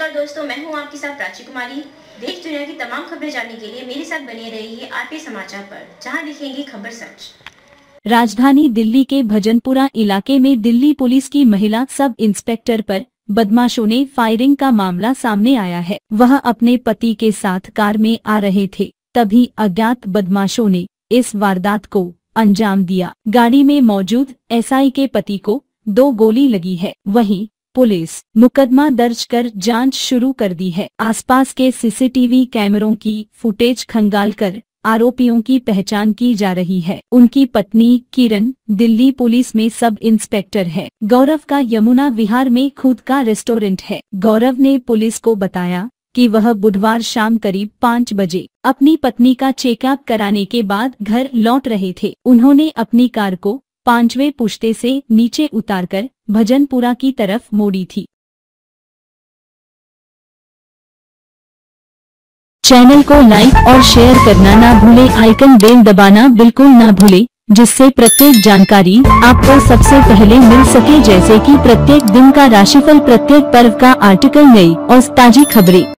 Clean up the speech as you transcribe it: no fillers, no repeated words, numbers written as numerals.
नमस्कार दोस्तों, मैं हूं आपके साथ प्राची कुमारी। देश दुनिया की तमाम खबरें जानने के लिए मेरे साथ बने रहिए आरपी समाचार पर, जहां लिखेंगे खबर सच। राजधानी दिल्ली के भजनपुरा इलाके में दिल्ली पुलिस की महिला सब इंस्पेक्टर पर बदमाशों ने फायरिंग का मामला सामने आया है। वह अपने पति के साथ कार में आ रहे थे, तभी अज्ञात बदमाशों ने इस वारदात को अंजाम दिया। गाड़ी में मौजूद एसआई के पति को 2 गोली लगी है। वहीं पुलिस मुकदमा दर्ज कर जांच शुरू कर दी है। आसपास के सीसीटीवी कैमरों की फुटेज खंगालकर आरोपियों की पहचान की जा रही है। उनकी पत्नी किरण दिल्ली पुलिस में सब इंस्पेक्टर है। गौरव का यमुना विहार में खुद का रेस्टोरेंट है। गौरव ने पुलिस को बताया कि वह बुधवार शाम करीब 5 बजे अपनी पत्नी का चेकअप कराने के बाद घर लौट रहे थे। उन्होंने अपनी कार को 5वें पुश्ते से नीचे उतारकर भजनपुरा की तरफ मोड़ी थी। चैनल को लाइक और शेयर करना ना भूलें, आइकन बेल दबाना बिल्कुल ना भूलें, जिससे प्रत्येक जानकारी आपको सबसे पहले मिल सके, जैसे कि प्रत्येक दिन का राशिफल, प्रत्येक पर्व का आर्टिकल, नई और ताजी खबरें।